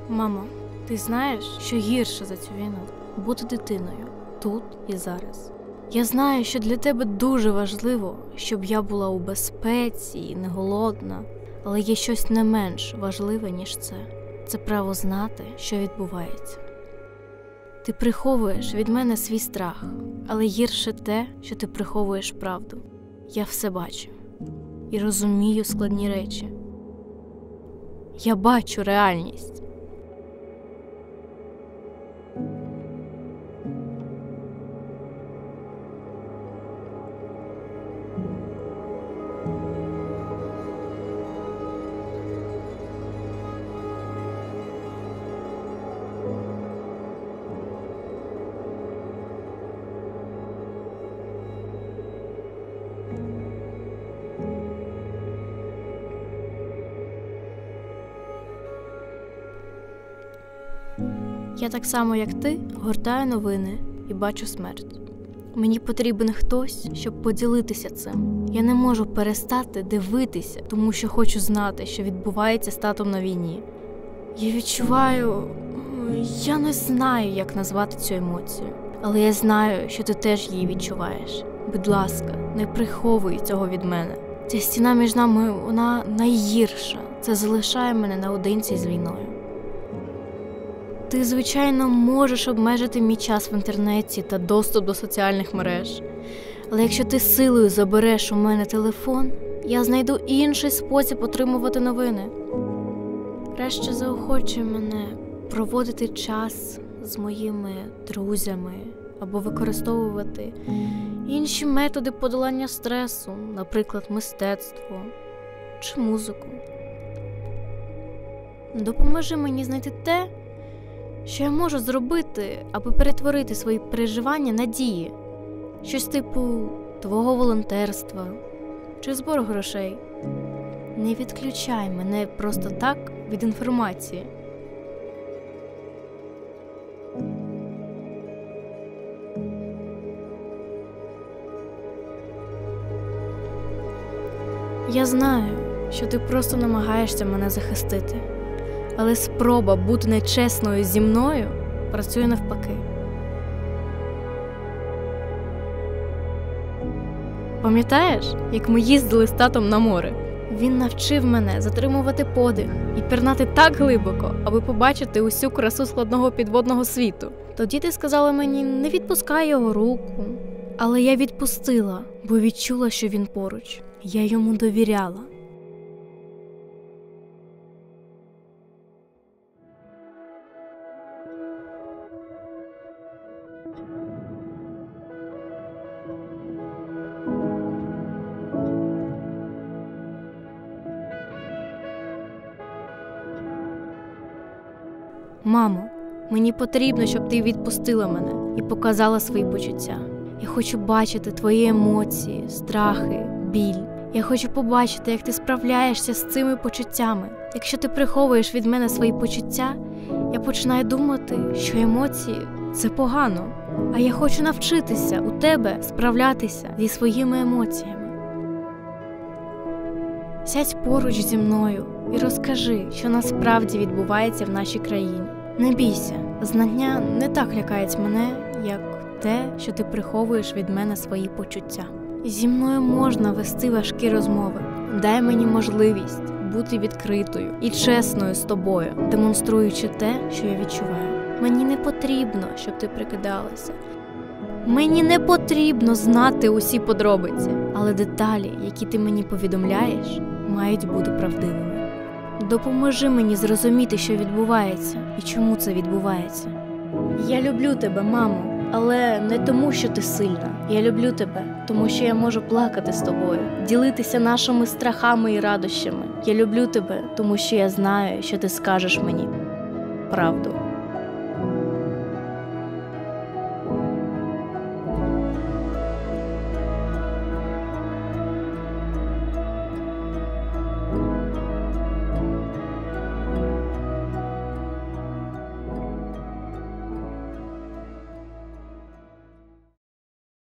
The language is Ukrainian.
Мамо, ти знаєш, що гірше за цю війну? Бути дитиною, тут і зараз. Я знаю, що для тебе дуже важливо, щоб я була у безпеці і не голодна, але є щось не менш важливе, ніж це. Це право знати, що відбувається. Ти приховуєш від мене свій страх, але гірше те, що ти приховуєш правду. Я все бачу і розумію складні речі. Я бачу реальність. Я так само, як ти, гортаю новини і бачу смерть. Мені потрібен хтось, щоб поділитися цим. Я не можу перестати дивитися, тому що хочу знати, що відбувається з татом на війні. Я відчуваю... Я не знаю, як назвати цю емоцію. Але я знаю, що ти теж її відчуваєш. Будь ласка, не приховуй цього від мене. Ця стіна між нами, вона найгірша. Це залишає мене наодинці з війною. Ти, звичайно, можеш обмежити мій час в інтернеті та доступ до соціальних мереж. Але якщо ти силою забереш у мене телефон, я знайду інший спосіб отримувати новини. Краще заохочуй мене проводити час з моїми друзями або використовувати інші методи подолання стресу, наприклад, мистецтво чи музику. Допоможи мені знайти те, що я можу зробити, аби перетворити свої переживання на дії. Щось типу твого волонтерства чи збору грошей. Не відключай мене просто так від інформації. Я знаю, що ти просто намагаєшся мене захистити. Але спроба бути нечесною зі мною працює навпаки. Пам'ятаєш, як ми їздили з татом на море? Він навчив мене затримувати подих і пірнати так глибоко, аби побачити усю красу складного підводного світу. Тоді ти сказала мені, не відпускай його руку. Але я відпустила, бо відчула, що він поруч. Я йому довіряла. Мамо, мені потрібно, щоб ти відпустила мене і показала свої почуття. Я хочу бачити твої емоції, страхи, біль. Я хочу побачити, як ти справляєшся з цими почуттями. Якщо ти приховуєш від мене свої почуття, я починаю думати, що емоції – це погано. А я хочу навчитися у тебе справлятися зі своїми емоціями. Сядь поруч зі мною і розкажи, що насправді відбувається в нашій країні. Не бійся, знання не так лякають мене, як те, що ти приховуєш від мене свої почуття. Зі мною можна вести важкі розмови. Дай мені можливість бути відкритою і чесною з тобою, демонструючи те, що я відчуваю. Мені не потрібно, щоб ти прикидалася. Мені не потрібно знати усі подробиці, але деталі, які ти мені повідомляєш, мають бути правдивими. Допоможи мені зрозуміти, що відбувається і чому це відбувається. Я люблю тебе, мамо, але не тому, що ти сильна. Я люблю тебе, тому що я можу плакати з тобою, ділитися нашими страхами і радощами. Я люблю тебе, тому що я знаю, що ти скажеш мені правду.